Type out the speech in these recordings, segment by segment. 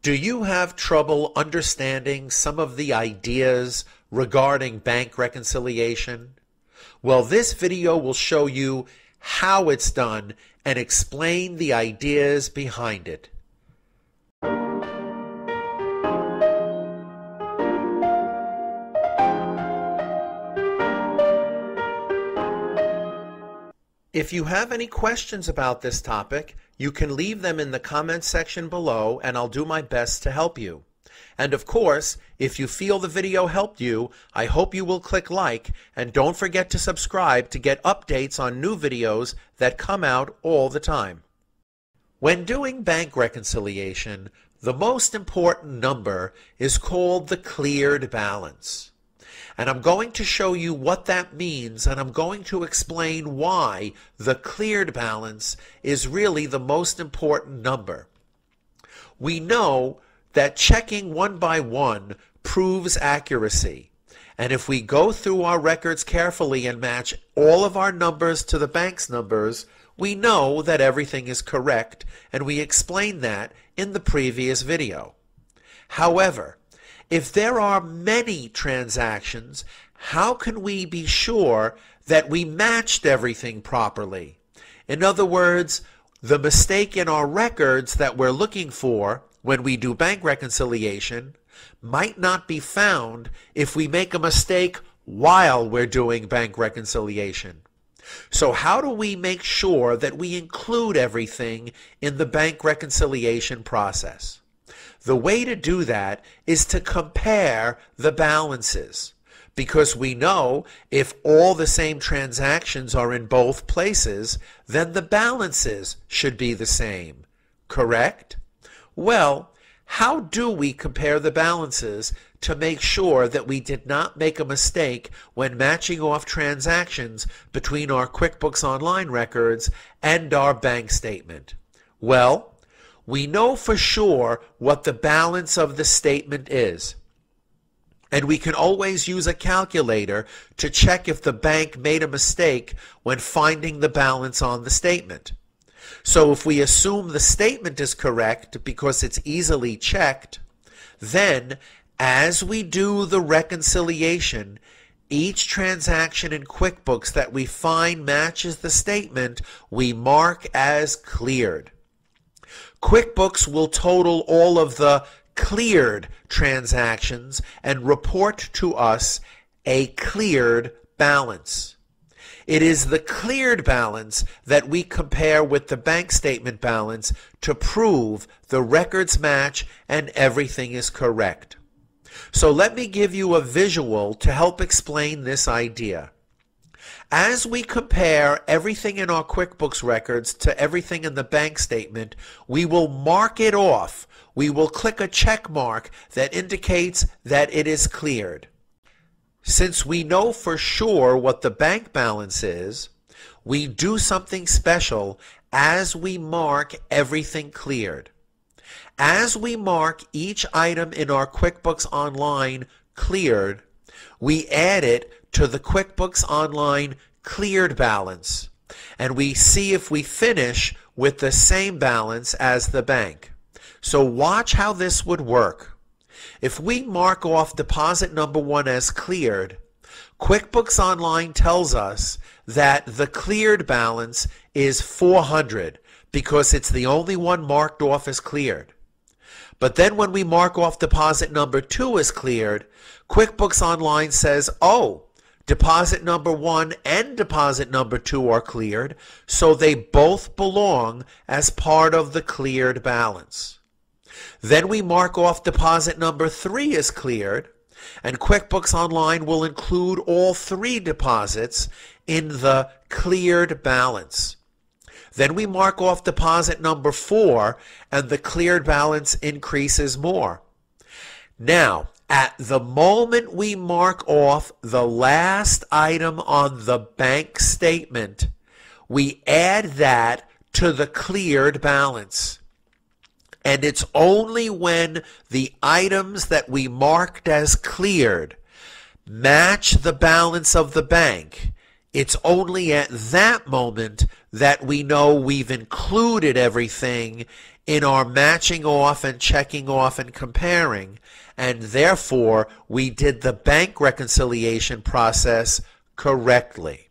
Do you have trouble understanding some of the ideas regarding bank reconciliation? Well, this video will show you how it's done and explain the ideas behind it. If you have any questions about this topic, you can leave them in the comments section below and I'll do my best to help you. And of course, if you feel the video helped you, I hope you will click like and don't forget to subscribe to get updates on new videos that come out all the time. When doing bank reconciliation, the most important number is called the cleared balance. And I'm going to show you what that means, and I'm going to explain why the cleared balance is really the most important number. We know that checking one by one proves accuracy. And if we go through our records carefully and match all of our numbers to the bank's numbers, we know that everything is correct, and we explained that in the previous video. However, if there are many transactions, how can we be sure that we matched everything properly? In other words, the mistake in our records that we're looking for when we do bank reconciliation might not be found if we make a mistake while we're doing bank reconciliation. So how do we make sure that we include everything in the bank reconciliation process? The way to do that is to compare the balances, because we know if all the same transactions are in both places, then the balances should be the same, correct? Well, how do we compare the balances to make sure that we did not make a mistake when matching off transactions between our QuickBooks Online records and our bank statement? Well, we know for sure what the balance of the statement is. And we can always use a calculator to check if the bank made a mistake when finding the balance on the statement. So if we assume the statement is correct because it's easily checked, then as we do the reconciliation, each transaction in QuickBooks that we find matches the statement, we mark as cleared. QuickBooks will total all of the cleared transactions and report to us a cleared balance. It is the cleared balance that we compare with the bank statement balance to prove the records match and everything is correct. So let me give you a visual to help explain this idea. As we compare everything in our QuickBooks records to everything in the bank statement, we will mark it off. We will click a check mark that indicates that it is cleared. Since we know for sure what the bank balance is, we do something special as we mark everything cleared. As we mark each item in our QuickBooks Online cleared, we add it to the QuickBooks Online cleared balance, and we see if we finish with the same balance as the bank. So watch how this would work. If we mark off deposit number 1 as cleared, QuickBooks Online tells us that the cleared balance is $400 because it's the only one marked off as cleared. But then when we mark off deposit number 2 as cleared, QuickBooks Online says, oh, deposit number 1 and deposit number 2 are cleared, so they both belong as part of the cleared balance. Then we mark off deposit number 3 as cleared, and QuickBooks Online will include all 3 deposits in the cleared balance. Then we mark off deposit number 4, and the cleared balance increases more. Now, at the moment we mark off the last item on the bank statement, we add that to the cleared balance. And it's only when the items that we marked as cleared match the balance of the bank, it's only at that moment that we know we've included everything in our matching off and checking off and comparing, and therefore we did the bank reconciliation process correctly.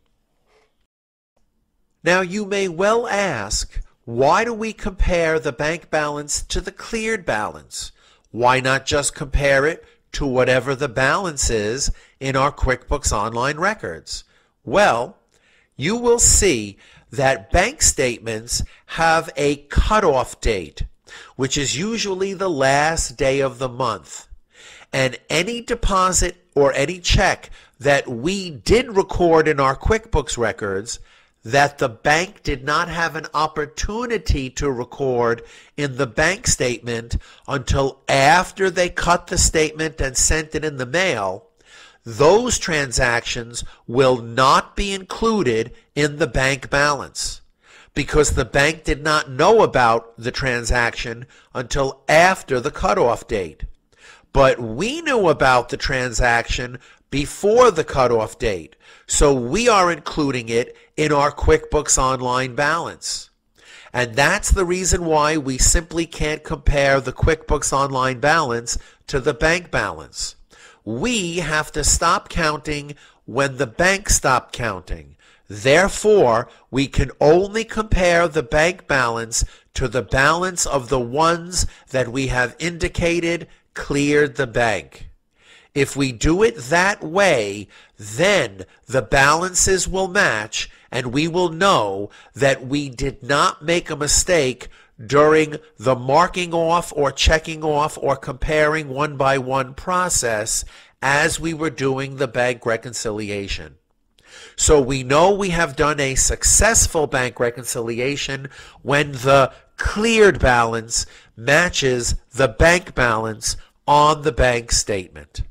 Now you may well ask, why do we compare the bank balance to the cleared balance? Why not just compare it to whatever the balance is in our QuickBooks Online records? Well, you will see that bank statements have a cutoff date, which is usually the last day of the month. And any deposit or any check that we did record in our QuickBooks records that the bank did not have an opportunity to record in the bank statement until after they cut the statement and sent it in the mail, those transactions will not be included in the bank balance because the bank did not know about the transaction until after the cutoff date. But we knew about the transaction before the cutoff date, so we are including it in our QuickBooks Online balance. And that's the reason why we simply can't compare the QuickBooks Online balance to the bank balance. We have to stop counting when the bank stopped counting. Therefore, we can only compare the bank balance to the balance of the ones that we have indicated cleared the bank. If we do it that way, then the balances will match and we will know that we did not make a mistake during the marking off or checking off or comparing one by one process as we were doing the bank reconciliation. So we know we have done a successful bank reconciliation when the cleared balance matches the bank balance on the bank statement.